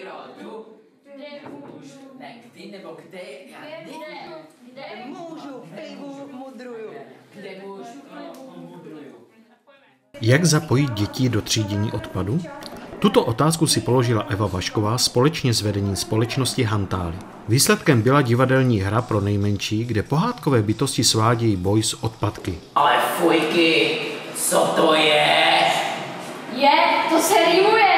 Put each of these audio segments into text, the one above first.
přírodu. Ne, kdy nebo kde? Kde můžu, plivu, mudruju. Kde můžu, mudruju. Jak zapojit děti do třídění odpadu? Tuto otázku si položila Eva Vašková společně s vedením společnosti Hantály. Výsledkem byla divadelní hra pro nejmenší, kde pohádkové bytosti svádějí boj s odpadky. Ale fujky, co to je? To se rýmuje.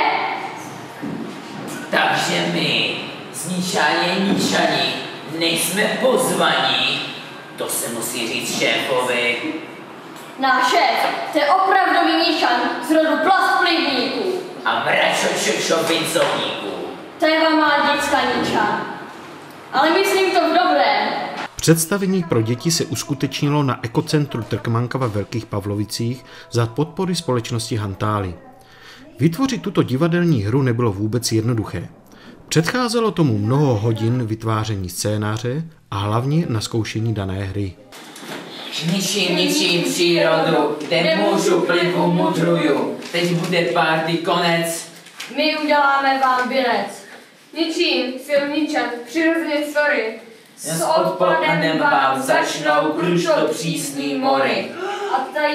Takže my, Níčani, nejsme pozvaní. To se musí říct šéfovi. Náš šéf, to je opravdový Níčan z rodu plastplivníků. A mračo vincovníků. To je vám má děcka Níčan. Ale myslím to v dobrém. Představení pro děti se uskutečnilo na ekocentru Trkmanka ve Velkých Pavlovicích za podpory společnosti Hantály. Vytvořit tuto divadelní hru nebylo vůbec jednoduché. Předcházelo tomu mnoho hodin vytváření scénáře a hlavně na zkoušení dané hry. Ničím přírodu, kde můžu, plivu, mudruju. Teď bude party konec. My uděláme vám birec. Ničím, silníčan, přirozeně story. S odpadem vám začnou krušto přísný mory. A tady...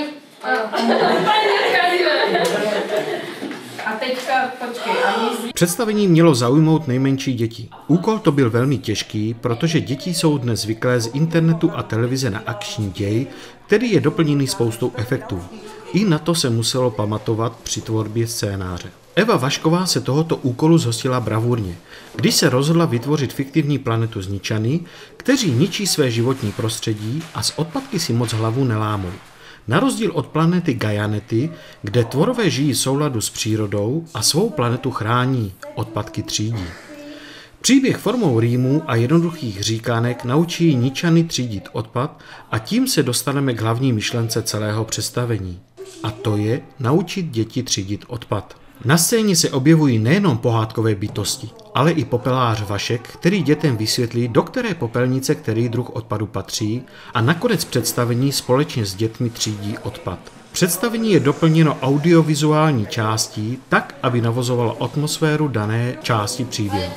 A teďka, počkej, Představení mělo zaujmout nejmenší děti. Úkol to byl velmi těžký, protože děti jsou dnes zvyklé z internetu a televize na akční děj, který je doplněný spoustou efektů. I na to se muselo pamatovat při tvorbě scénáře. Eva Vašková se tohoto úkolu zhostila bravurně, když se rozhodla vytvořit fiktivní planetu z Níčany, kteří ničí své životní prostředí a z odpadky si moc hlavu nelámou. Na rozdíl od planety Gajanety, kde tvorové žijí v souladu s přírodou a svou planetu chrání, odpadky třídí. Příběh formou rýmů a jednoduchých říkánek naučí Níčany třídit odpad a tím se dostaneme k hlavní myšlence celého představení. A to je naučit děti třídit odpad. Na scéně se objevují nejenom pohádkové bytosti, ale i popelář Vašek, který dětem vysvětlí, do které popelnice který druh odpadu patří, a nakonec představení společně s dětmi třídí odpad. Představení je doplněno audiovizuální částí tak, aby navozovalo atmosféru dané části příběhu.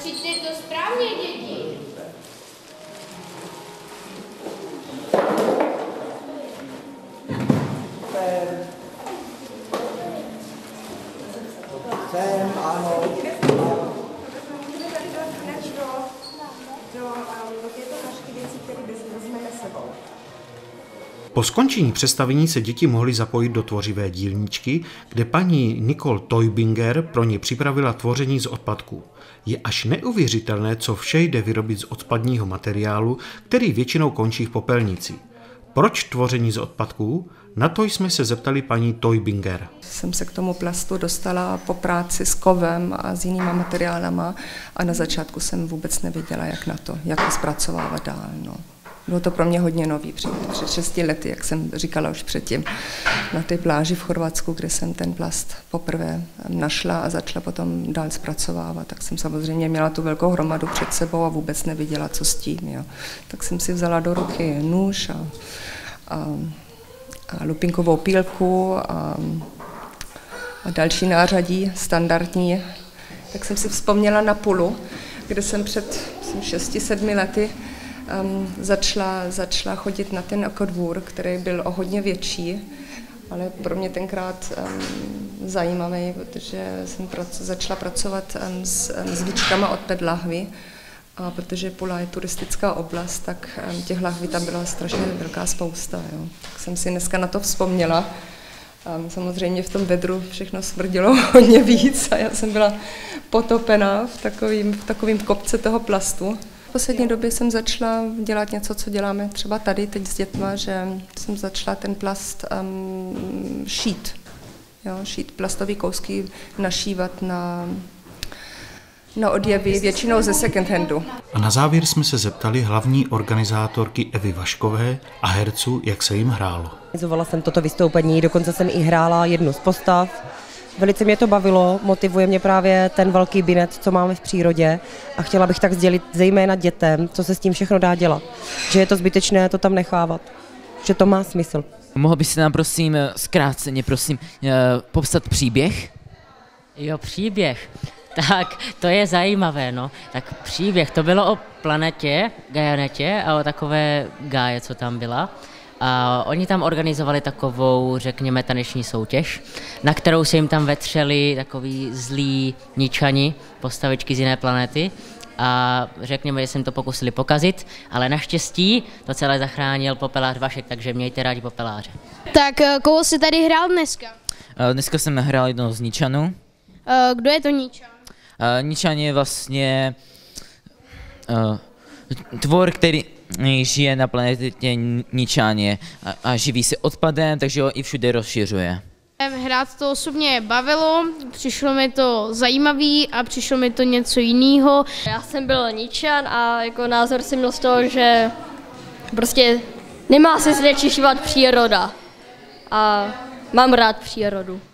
Po skončení představení se děti mohly zapojit do tvořivé dílničky, kde paní Nicole Teubinger pro ně připravila tvoření z odpadků. Je až neuvěřitelné, co vše jde vyrobit z odpadního materiálu, který většinou končí v popelnici. Proč tvoření z odpadků? Na to jsme se zeptali paní Teubinger. Jsem se k tomu plastu dostala po práci s kovem a s jinýma materiálama a na začátku jsem vůbec nevěděla, jak na to, jak to zpracovávat dál. No. Bylo to pro mě hodně nový před 6 lety, jak jsem říkala už předtím, na té pláži v Chorvatsku, kde jsem ten plast poprvé našla a začala potom dál zpracovávat. Tak jsem samozřejmě měla tu velkou hromadu před sebou a vůbec nevěděla, co s tím. Jo. Tak jsem si vzala do ruky nůž a lupinkovou pílku a další nářadí standardní. Tak jsem si vzpomněla na Pulu, kde jsem před 6-7 lety začala chodit na ten ekodvůr, který byl o hodně větší, ale pro mě tenkrát zajímavý, protože jsem začala pracovat s víčkama od PET lahví. A protože Pula je turistická oblast, tak těch lahví tam byla strašně velká spousta. Jo. Tak jsem si dneska na to vzpomněla. Samozřejmě v tom vedru všechno smrdilo hodně víc a já jsem byla potopená v takovým kopce toho plastu. V poslední době jsem začala dělat něco, co děláme třeba tady teď s dětma, že jsem začala ten plast šít. Jo, šít plastové kousky, našívat na oděvy, většinou ze second handu. A na závěr jsme se zeptali hlavní organizátorky Evy Vaškové a herců, jak se jim hrálo. Organizovala jsem toto vystoupení, dokonce jsem i hrála jednu z postav. Velice mě to bavilo, motivuje mě právě ten velký binec, co máme v přírodě a chtěla bych tak sdělit zejména dětem, co se s tím všechno dá dělat. Že je to zbytečné to tam nechávat, že to má smysl. Mohl byste nám zkráceně popsat příběh? Jo, příběh. Tak, to je zajímavé, no. Tak příběh, to bylo o planetě, Gajanetě a o takové Gáje, co tam byla. A oni tam organizovali takovou, řekněme, taneční soutěž, na kterou se jim tam vetřeli takový zlí ničani, postavičky z jiné planety. A řekněme, že se jim to pokusili pokazit, ale naštěstí to celé zachránil popelář Vašek, takže mějte rádi popeláře. Tak koho jsi tady hrál dneska? Dneska jsem hrál jednoho z Ničanů. Kdo je to Ničan? Ničan je vlastně tvor, který žije na planetě Ničaně a živí se odpadem, takže ho i všude rozšiřuje. Hrát to osobně bavilo, přišlo mi to zajímavý a přišlo mi to něco jiného. Já jsem byl Ničan a jako názor jsem měl z toho, že prostě nemá se znečišťovat příroda a mám rád přírodu.